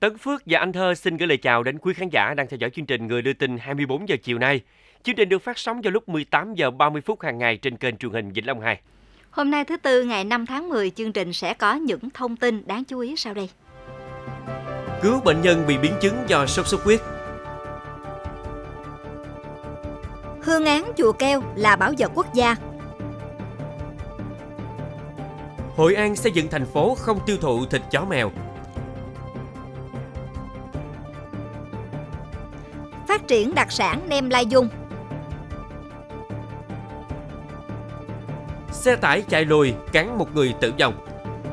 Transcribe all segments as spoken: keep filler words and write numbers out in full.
Tấn Phước và Anh Thơ xin gửi lời chào đến quý khán giả đang theo dõi chương trình Người đưa tin hai mươi bốn giờ chiều nay. Chương trình được phát sóng vào lúc mười tám giờ ba mươi phút hàng ngày trên kênh truyền hình Vĩnh Long hai. Hôm nay thứ Tư ngày năm tháng mười, chương trình sẽ có những thông tin đáng chú ý sau đây. Cứu bệnh nhân bị biến chứng do sốt xuất huyết. Hương án chùa Keo là bảo vật quốc gia. Hội An xây dựng thành phố không tiêu thụ thịt chó mèo. Phát triển đặc sản nem Lai Dung. Xe tải chạy lùi cán một người tử vong.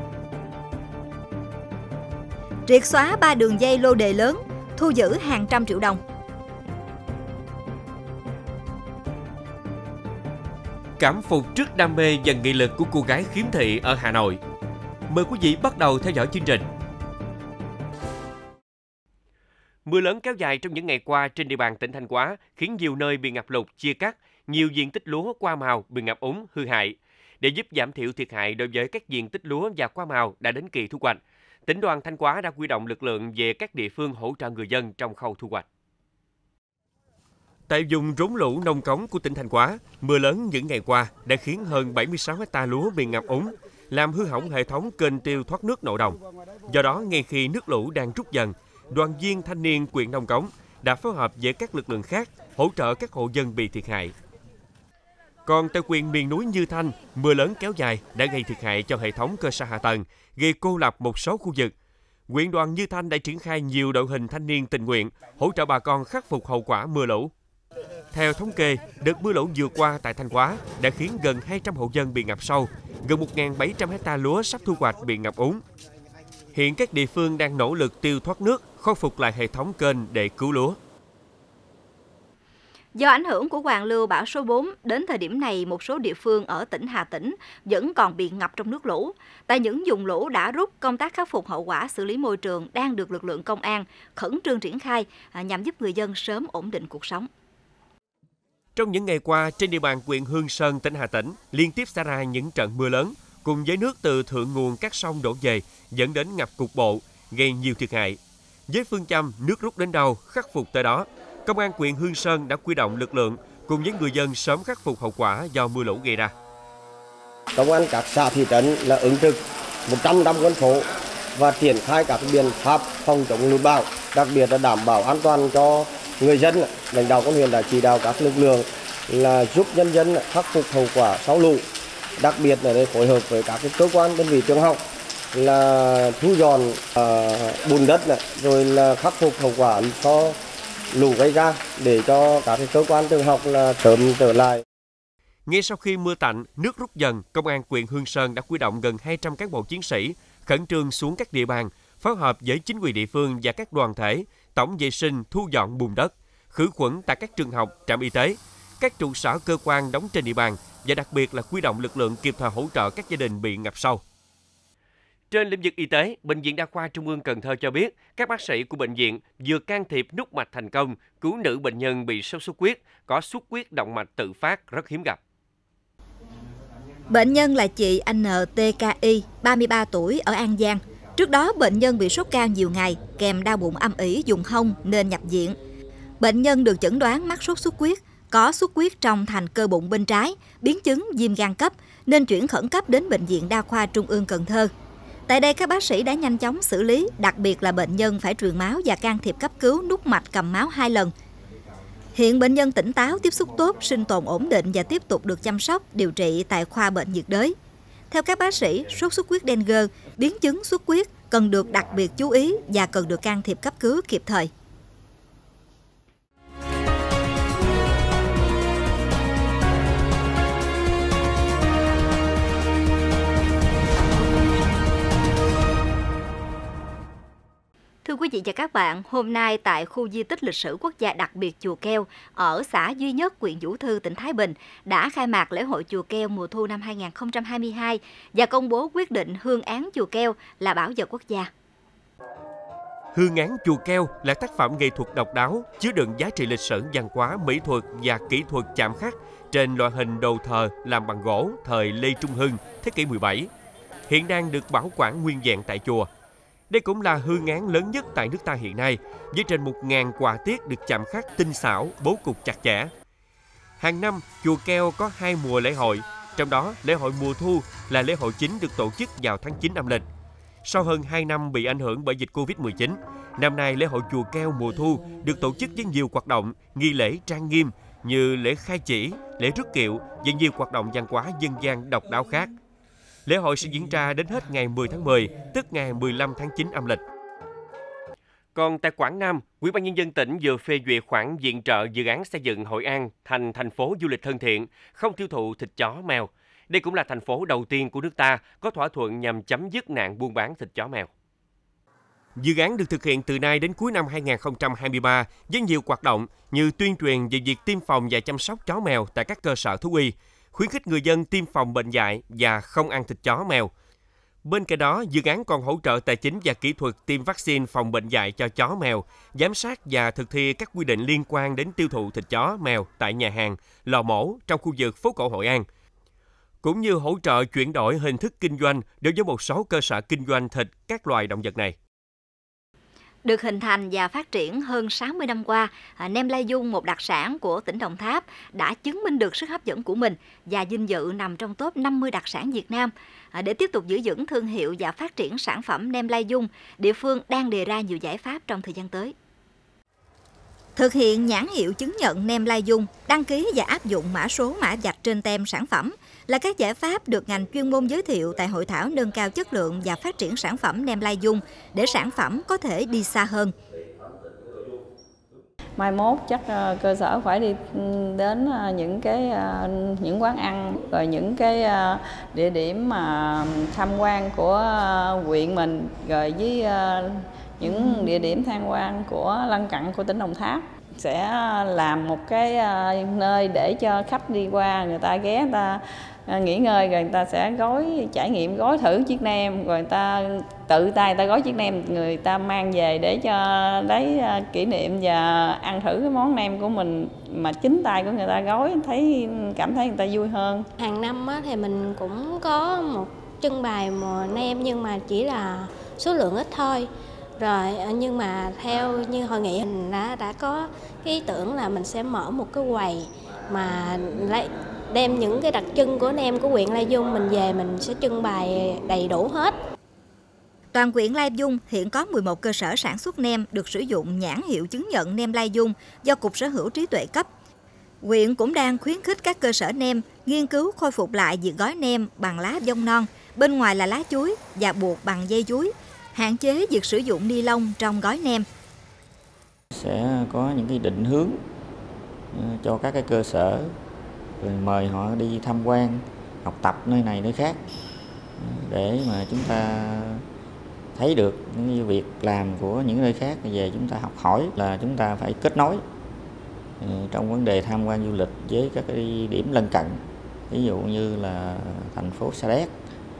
Triệt xóa ba đường dây lô đề lớn, thu giữ hàng trăm triệu đồng. Cảm phục trước đam mê và nghị lực của cô gái khiếm thị ở Hà Nội. Mời quý vị bắt đầu theo dõi chương trình. Mưa lớn kéo dài trong những ngày qua trên địa bàn tỉnh Thanh Hóa khiến nhiều nơi bị ngập lụt, chia cắt, nhiều diện tích lúa hoa màu bị ngập úng, hư hại. Để giúp giảm thiểu thiệt hại đối với các diện tích lúa và hoa màu đã đến kỳ thu hoạch, tỉnh đoàn Thanh Hóa đã huy động lực lượng về các địa phương hỗ trợ người dân trong khâu thu hoạch. Tại vùng rốn lũ nông cống của tỉnh Thanh Hóa, mưa lớn những ngày qua đã khiến hơn bảy mươi sáu héc ta lúa bị ngập úng, làm hư hỏng hệ thống kênh tiêu thoát nước nội đồng. Do đó, ngay khi nước lũ đang rút dần, đoàn viên thanh niên huyện Nông Cống đã phối hợp với các lực lượng khác hỗ trợ các hộ dân bị thiệt hại. Còn tại huyện miền núi Như Thanh, mưa lớn kéo dài đã gây thiệt hại cho hệ thống cơ sở hạ tầng, gây cô lập một số khu vực. Huyện đoàn Như Thanh đã triển khai nhiều đội hình thanh niên tình nguyện hỗ trợ bà con khắc phục hậu quả mưa lũ. Theo thống kê, đợt mưa lũ vừa qua tại Thanh Hóa đã khiến gần hai trăm hộ dân bị ngập sâu, gần một nghìn bảy trăm héc ta lúa sắp thu hoạch bị ngập úng. Hiện các địa phương đang nỗ lực tiêu thoát nước, khôi phục lại hệ thống kênh để cứu lúa. Do ảnh hưởng của hoàn lưu bão số bốn, đến thời điểm này một số địa phương ở tỉnh Hà Tĩnh vẫn còn bị ngập trong nước lũ. Tại những vùng lũ đã rút, công tác khắc phục hậu quả xử lý môi trường đang được lực lượng công an khẩn trương triển khai nhằm giúp người dân sớm ổn định cuộc sống. Trong những ngày qua, trên địa bàn huyện Hương Sơn, tỉnh Hà Tĩnh, liên tiếp xảy ra những trận mưa lớn, cùng với nước từ thượng nguồn các sông đổ về, dẫn đến ngập cục bộ, gây nhiều thiệt hại. Với phương châm nước rút đến đâu, khắc phục tới đó, Công an huyện Hương Sơn đã huy động lực lượng cùng với người dân sớm khắc phục hậu quả do mưa lũ gây ra. Công an các xã thị trấn là ứng trực một trăm năm quân số và triển khai các biện pháp phòng chống lụt bão, đặc biệt là đảm bảo an toàn cho người dân. Lãnh đạo công huyện đã chỉ đạo các lực lượng là giúp nhân dân khắc phục hậu quả sau lũ, đặc biệt là để phối hợp với các cơ quan đơn vị trường học là thu dọn uh, bùn đất này, rồi là khắc phục hậu quả cho lũ gây ra để cho các cơ quan trường học là sớm trở lại. Ngay sau khi mưa tạnh, nước rút dần, Công an huyện Hương Sơn đã huy động gần hai trăm cán bộ chiến sĩ khẩn trương xuống các địa bàn, phối hợp với chính quyền địa phương và các đoàn thể tổng vệ sinh, thu dọn bùn đất, khử khuẩn tại các trường học, trạm y tế, các trụ sở cơ quan đóng trên địa bàn và đặc biệt là huy động lực lượng kịp thời hỗ trợ các gia đình bị ngập sâu. Trên lĩnh vực y tế, Bệnh viện Đa khoa Trung ương Cần Thơ cho biết các bác sĩ của bệnh viện vừa can thiệp nút mạch thành công cứu nữ bệnh nhân bị sốt xuất huyết, có xuất huyết động mạch tự phát rất hiếm gặp. Bệnh nhân là chị en tê ca i, ba mươi ba tuổi, ở An Giang. Trước đó, bệnh nhân bị sốt cao nhiều ngày, kèm đau bụng âm ỉ vùng hông nên nhập viện. Bệnh nhân được chẩn đoán mắc sốt xuất huyết, có xuất huyết trong thành cơ bụng bên trái, biến chứng viêm gan cấp nên chuyển khẩn cấp đến Bệnh viện Đa khoa Trung ương Cần Thơ. Tại đây, các bác sĩ đã nhanh chóng xử lý, đặc biệt là bệnh nhân phải truyền máu và can thiệp cấp cứu nút mạch cầm máu hai lần. Hiện bệnh nhân tỉnh táo, tiếp xúc tốt, sinh tồn ổn định và tiếp tục được chăm sóc, điều trị tại khoa bệnh nhiệt đới. Theo các bác sĩ, sốt xuất huyết Dengue, biến chứng xuất huyết cần được đặc biệt chú ý và cần được can thiệp cấp cứu kịp thời. Thưa quý vị và các bạn, hôm nay tại khu di tích lịch sử quốc gia đặc biệt Chùa Keo ở xã Duy Nhất, huyện Vũ Thư, tỉnh Thái Bình đã khai mạc lễ hội Chùa Keo mùa thu năm hai nghìn không trăm hai mươi hai và công bố quyết định hương án Chùa Keo là bảo vật quốc gia. Hương án Chùa Keo là tác phẩm nghệ thuật độc đáo, chứa đựng giá trị lịch sử, văn hóa, mỹ thuật và kỹ thuật chạm khắc trên loại hình đồ thờ làm bằng gỗ thời Lê Trung Hưng, thế kỷ mười bảy. Hiện đang được bảo quản nguyên vẹn tại chùa. Đây cũng là hương án lớn nhất tại nước ta hiện nay, với trên một nghìn họa tiết được chạm khắc tinh xảo, bố cục chặt chẽ. Hàng năm, chùa Keo có hai mùa lễ hội, trong đó lễ hội mùa thu là lễ hội chính được tổ chức vào tháng chín âm lịch. Sau hơn hai năm bị ảnh hưởng bởi dịch Covid mười chín, năm nay lễ hội chùa Keo mùa thu được tổ chức với nhiều hoạt động, nghi lễ trang nghiêm như lễ khai chỉ, lễ rước kiệu và nhiều hoạt động văn hóa dân gian độc đáo khác. Lễ hội sẽ diễn ra đến hết ngày mười tháng mười, tức ngày mười lăm tháng chín âm lịch. Còn tại Quảng Nam, Ủy ban Nhân dân tỉnh vừa phê duyệt khoản viện trợ dự án xây dựng Hội An thành thành phố du lịch thân thiện, không tiêu thụ thịt chó mèo. Đây cũng là thành phố đầu tiên của nước ta có thỏa thuận nhằm chấm dứt nạn buôn bán thịt chó mèo. Dự án được thực hiện từ nay đến cuối năm hai nghìn không trăm hai mươi ba với nhiều hoạt động như tuyên truyền về việc tiêm phòng và chăm sóc chó mèo tại các cơ sở thú y, khuyến khích người dân tiêm phòng bệnh dại và không ăn thịt chó mèo. Bên cạnh đó, dự án còn hỗ trợ tài chính và kỹ thuật tiêm vaccine phòng bệnh dại cho chó mèo, giám sát và thực thi các quy định liên quan đến tiêu thụ thịt chó mèo tại nhà hàng, lò mổ trong khu vực phố cổ Hội An, cũng như hỗ trợ chuyển đổi hình thức kinh doanh đối với một số cơ sở kinh doanh thịt các loài động vật này. Được hình thành và phát triển hơn sáu mươi năm qua, nem lai dung, một đặc sản của tỉnh Đồng Tháp, đã chứng minh được sức hấp dẫn của mình và vinh dự nằm trong top năm mươi đặc sản Việt Nam. Để tiếp tục giữ vững thương hiệu và phát triển sản phẩm nem lai dung, địa phương đang đề ra nhiều giải pháp trong thời gian tới. Thực hiện nhãn hiệu chứng nhận nem lai dung, đăng ký và áp dụng mã số mã vạch trên tem sản phẩm là các giải pháp được ngành chuyên môn giới thiệu tại hội thảo nâng cao chất lượng và phát triển sản phẩm nem lai dung để sản phẩm có thể đi xa hơn. Mai mốt chắc cơ sở phải đi đến những cái những quán ăn, rồi những cái địa điểm mà tham quan của huyện mình, rồi với những địa điểm tham quan của lân cận của tỉnh Đồng Tháp, sẽ làm một cái nơi để cho khách đi qua, người ta ghé, người ta nghỉ ngơi, rồi người ta sẽ gói trải nghiệm, gói thử chiếc nem, rồi người ta tự tay người ta gói chiếc nem, người ta mang về để cho lấy kỷ niệm và ăn thử cái món nem của mình mà chính tay của người ta gói, thấy cảm thấy người ta vui hơn. Hàng năm thì mình cũng có một trưng bày mùa nem nhưng mà chỉ là số lượng ít thôi. Rồi nhưng mà theo như hội nghị mình đã đã có cái ý tưởng là mình sẽ mở một cái quầy mà lấy đem những cái đặc trưng của nem của huyện Lai Dung mình về, mình sẽ trưng bày đầy đủ hết. Toàn huyện Lai Dung hiện có mười một cơ sở sản xuất nem được sử dụng nhãn hiệu chứng nhận nem Lai Dung do Cục Sở hữu trí tuệ cấp. Huyện cũng đang khuyến khích các cơ sở nem nghiên cứu khôi phục lại việc gói nem bằng lá dong non, bên ngoài là lá chuối và buộc bằng dây chuối, hạn chế việc sử dụng ni lông trong gói nem. Sẽ có những cái định hướng cho các cái cơ sở, rồi mời họ đi tham quan, học tập nơi này nơi khác để mà chúng ta thấy được những việc làm của những nơi khác, về chúng ta học hỏi là chúng ta phải kết nối trong vấn đề tham quan du lịch với các cái điểm lân cận, ví dụ như là thành phố Sa Đéc,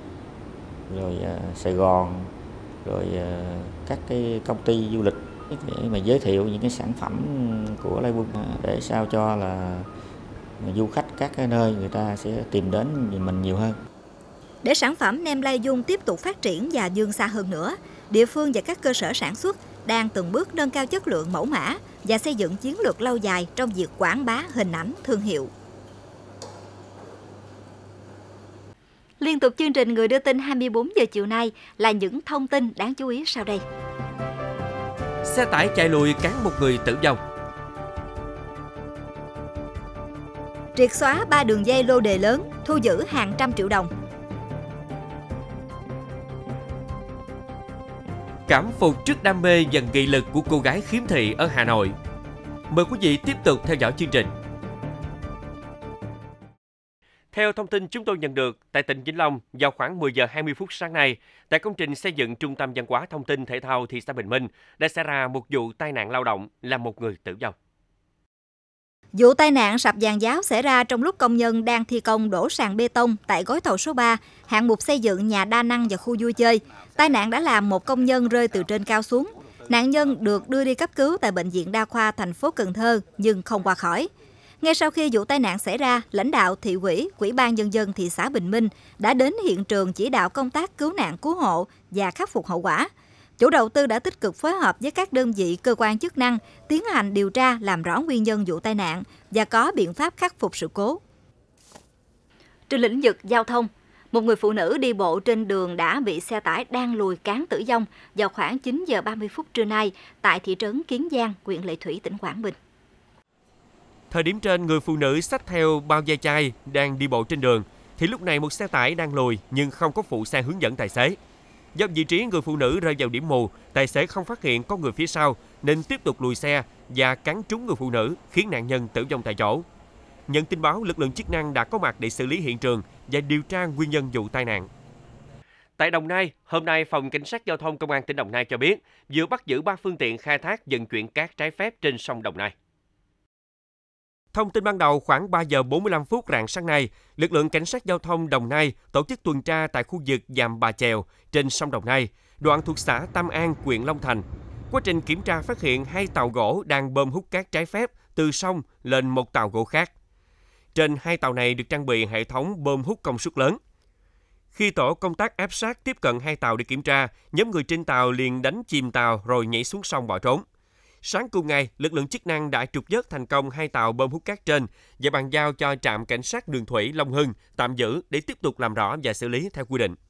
rồi Sài Gòn, rồi các cái công ty du lịch để mà giới thiệu những cái sản phẩm của Lai Vung để sao cho là du khách các cái nơi người ta sẽ tìm đến mình nhiều hơn. Để sản phẩm nem Lai Dung tiếp tục phát triển và vươn xa hơn nữa, địa phương và các cơ sở sản xuất đang từng bước nâng cao chất lượng mẫu mã và xây dựng chiến lược lâu dài trong việc quảng bá hình ảnh thương hiệu. Liên tục chương trình Người đưa tin hai mươi bốn giờ chiều nay là những thông tin đáng chú ý sau đây. Xe tải chạy lùi cán một người tử vong. Triệt xóa ba đường dây lô đề lớn, thu giữ hàng trăm triệu đồng. Cảm phục trước đam mê và nghị lực của cô gái khiếm thị ở Hà Nội. Mời quý vị tiếp tục theo dõi chương trình. Theo thông tin chúng tôi nhận được, tại tỉnh Vĩnh Long, vào khoảng mười giờ hai mươi phút sáng nay, tại công trình xây dựng Trung tâm Văn hóa Thông tin Thể thao thị xã Bình Minh, đã xảy ra một vụ tai nạn lao động làm một người tử vong. Vụ tai nạn sập giàn giáo xảy ra trong lúc công nhân đang thi công đổ sàn bê tông tại gói thầu số ba, hạng mục xây dựng nhà đa năng và khu vui chơi. Tai nạn đã làm một công nhân rơi từ trên cao xuống. Nạn nhân được đưa đi cấp cứu tại Bệnh viện Đa khoa thành phố Cần Thơ nhưng không qua khỏi. Ngay sau khi vụ tai nạn xảy ra, lãnh đạo thị ủy, Ủy ban Nhân dân thị xã Bình Minh đã đến hiện trường chỉ đạo công tác cứu nạn cứu hộ và khắc phục hậu quả. Chủ đầu tư đã tích cực phối hợp với các đơn vị cơ quan chức năng tiến hành điều tra làm rõ nguyên nhân vụ tai nạn và có biện pháp khắc phục sự cố. Trên lĩnh vực giao thông, một người phụ nữ đi bộ trên đường đã bị xe tải đang lùi cán tử vong vào khoảng chín giờ ba mươi phút trưa nay tại thị trấn Kiến Giang, huyện Lệ Thủy, tỉnh Quảng Bình. Thời điểm trên, người phụ nữ xách theo bao ve chai đang đi bộ trên đường, thì lúc này một xe tải đang lùi nhưng không có phụ xe hướng dẫn tài xế. Do vị trí người phụ nữ rơi vào điểm mù, tài xế không phát hiện có người phía sau nên tiếp tục lùi xe và cán trúng người phụ nữ, khiến nạn nhân tử vong tại chỗ. Nhận tin báo, lực lượng chức năng đã có mặt để xử lý hiện trường và điều tra nguyên nhân vụ tai nạn. Tại Đồng Nai, hôm nay, Phòng Cảnh sát Giao thông Công an tỉnh Đồng Nai cho biết vừa bắt giữ ba phương tiện khai thác vận chuyển cát trái phép trên sông Đồng Nai. Thông tin ban đầu, khoảng ba giờ bốn mươi lăm phút rạng sáng nay, lực lượng Cảnh sát Giao thông Đồng Nai tổ chức tuần tra tại khu vực Dàm Bà Chèo trên sông Đồng Nai, đoạn thuộc xã Tam An, huyện Long Thành. Quá trình kiểm tra phát hiện hai tàu gỗ đang bơm hút cát trái phép từ sông lên một tàu gỗ khác. Trên hai tàu này được trang bị hệ thống bơm hút công suất lớn. Khi tổ công tác áp sát tiếp cận hai tàu để kiểm tra, nhóm người trên tàu liền đánh chìm tàu rồi nhảy xuống sông bỏ trốn. Sáng cùng ngày, lực lượng chức năng đã trục vớt thành công hai tàu bơm hút cát trên và bàn giao cho trạm cảnh sát đường thủy Long Hưng tạm giữ để tiếp tục làm rõ và xử lý theo quy định.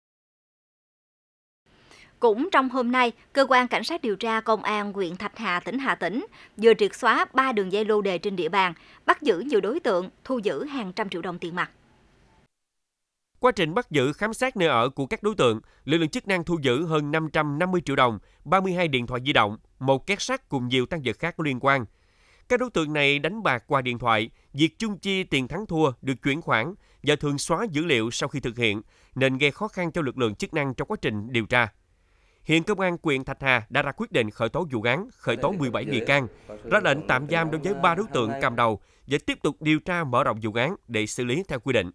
Cũng trong hôm nay, cơ quan cảnh sát điều tra công an huyện Thạch Hà, tỉnh Hà Tĩnh vừa triệt xóa ba đường dây lô đề trên địa bàn, bắt giữ nhiều đối tượng, thu giữ hàng trăm triệu đồng tiền mặt. Quá trình bắt giữ, khám xét nơi ở của các đối tượng, lực lượng chức năng thu giữ hơn năm trăm năm mươi triệu đồng, ba mươi hai điện thoại di động, một két sắt cùng nhiều tang vật khác có liên quan. Các đối tượng này đánh bạc qua điện thoại, việc chung chia tiền thắng thua được chuyển khoản và thường xóa dữ liệu sau khi thực hiện, nên gây khó khăn cho lực lượng chức năng trong quá trình điều tra. Hiện Công an huyện Thạch Hà đã ra quyết định khởi tố vụ án, khởi tố mười bảy nghi can, ra lệnh tạm giam đối với ba đối tượng cầm đầu và tiếp tục điều tra mở rộng vụ án để xử lý theo quy định.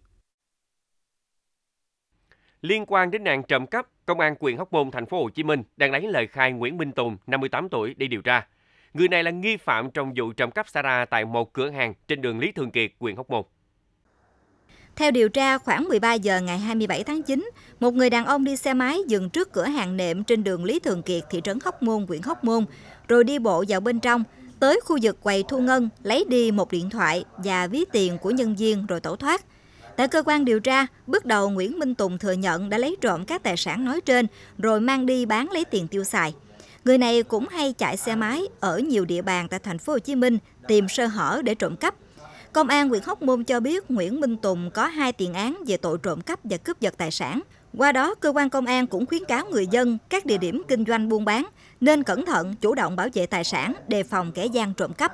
Liên quan đến nạn trộm cắp, Công an huyện Hóc Môn, thành phố Hồ Chí Minh đang lấy lời khai Nguyễn Minh Tùng, năm mươi tám tuổi để điều tra. Người này là nghi phạm trong vụ trộm cắp xảy ra tại một cửa hàng trên đường Lý Thường Kiệt, huyện Hóc Môn. Theo điều tra, khoảng mười ba giờ ngày hai mươi bảy tháng chín, một người đàn ông đi xe máy dừng trước cửa hàng nệm trên đường Lý Thường Kiệt, thị trấn Hóc Môn, huyện Hóc Môn, rồi đi bộ vào bên trong, tới khu vực quầy thu ngân, lấy đi một điện thoại và ví tiền của nhân viên rồi tẩu thoát. Tại cơ quan điều tra, bước đầu Nguyễn Minh Tùng thừa nhận đã lấy trộm các tài sản nói trên rồi mang đi bán lấy tiền tiêu xài. Người này cũng hay chạy xe máy ở nhiều địa bàn tại thành phố Hồ Chí Minh tìm sơ hở để trộm cắp. Công an huyện Hóc Môn cho biết Nguyễn Minh Tùng có hai tiền án về tội trộm cắp và cướp giật tài sản. Qua đó, cơ quan công an cũng khuyến cáo người dân các địa điểm kinh doanh buôn bán nên cẩn thận, chủ động bảo vệ tài sản, đề phòng kẻ gian trộm cắp.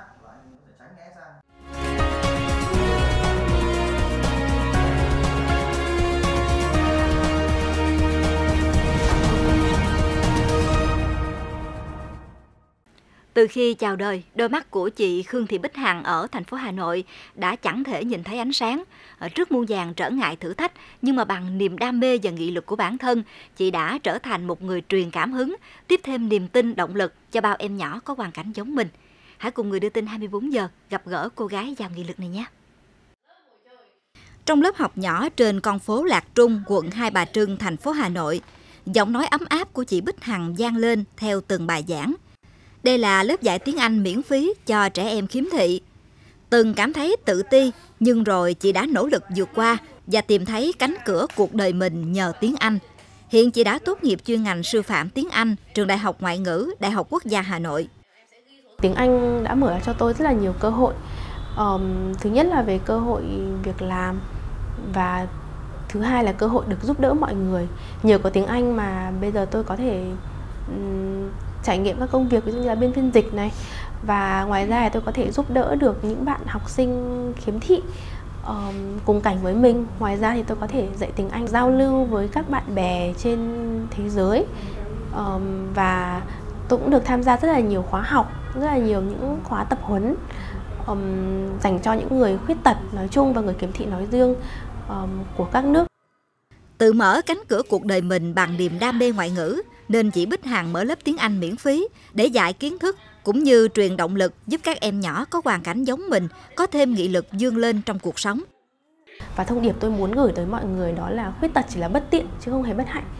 Từ khi chào đời, đôi mắt của chị Khương Thị Bích Hằng ở thành phố Hà Nội đã chẳng thể nhìn thấy ánh sáng. Trước muôn vàn trở ngại thử thách, nhưng mà bằng niềm đam mê và nghị lực của bản thân, chị đã trở thành một người truyền cảm hứng, tiếp thêm niềm tin, động lực cho bao em nhỏ có hoàn cảnh giống mình. Hãy cùng Người Đưa Tin hai mươi bốn giờ gặp gỡ cô gái giàu nghị lực này nhé. Trong lớp học nhỏ trên con phố Lạc Trung, quận Hai Bà Trưng, thành phố Hà Nội, giọng nói ấm áp của chị Bích Hằng vang lên theo từng bài giảng. Đây là lớp dạy tiếng Anh miễn phí cho trẻ em khiếm thị. Từng cảm thấy tự ti, nhưng rồi chị đã nỗ lực vượt qua và tìm thấy cánh cửa cuộc đời mình nhờ tiếng Anh. Hiện chị đã tốt nghiệp chuyên ngành sư phạm tiếng Anh, Trường Đại học Ngoại ngữ, Đại học Quốc gia Hà Nội. Tiếng Anh đã mở ra cho tôi rất là nhiều cơ hội. Um, thứ nhất là về cơ hội việc làm và thứ hai là cơ hội được giúp đỡ mọi người. Nhờ có tiếng Anh mà bây giờ tôi có thể um, trải nghiệm các công việc ví dụ như là bên phiên dịch này, và ngoài ra tôi có thể giúp đỡ được những bạn học sinh khiếm thị um, cùng cảnh với mình. Ngoài ra thì tôi có thể dạy tiếng Anh, giao lưu với các bạn bè trên thế giới, um, và tôi cũng được tham gia rất là nhiều khóa học, rất là nhiều những khóa tập huấn um, dành cho những người khuyết tật nói chung và người khiếm thị nói riêng um, của các nước. Tự mở cánh cửa cuộc đời mình bằng niềm đam mê ngoại ngữ, nên chị Bích Hằng mở lớp tiếng Anh miễn phí để dạy kiến thức cũng như truyền động lực giúp các em nhỏ có hoàn cảnh giống mình có thêm nghị lực vươn lên trong cuộc sống. Và thông điệp tôi muốn gửi tới mọi người đó là khuyết tật chỉ là bất tiện chứ không hề bất hạnh.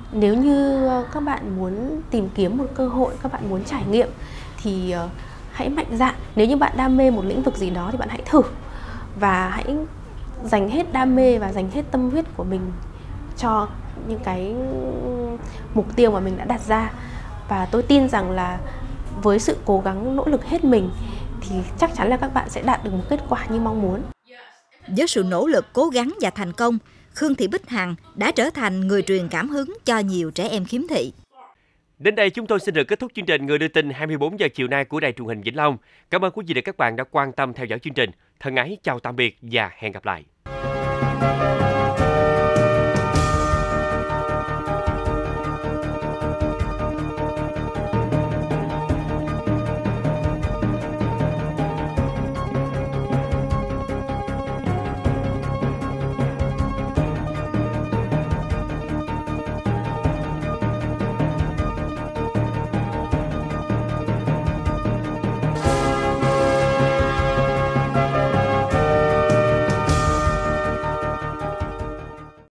Nếu như các bạn muốn tìm kiếm một cơ hội, các bạn muốn trải nghiệm thì hãy mạnh dạn. Nếu như bạn đam mê một lĩnh vực gì đó thì bạn hãy thử và hãy dành hết đam mê và dành hết tâm huyết của mình cho những cái mục tiêu mà mình đã đặt ra. Và tôi tin rằng là với sự cố gắng nỗ lực hết mình thì chắc chắn là các bạn sẽ đạt được một kết quả như mong muốn. Với sự nỗ lực, cố gắng và thành công, Khương Thị Bích Hằng đã trở thành người truyền cảm hứng cho nhiều trẻ em khiếm thị. Đến đây chúng tôi xin được kết thúc chương trình Người đưa tin hai mươi bốn giờ chiều nay của Đài Truyền hình Vĩnh Long. Cảm ơn quý vị và các bạn đã quan tâm theo dõi chương trình. Thân ái chào tạm biệt và hẹn gặp lại.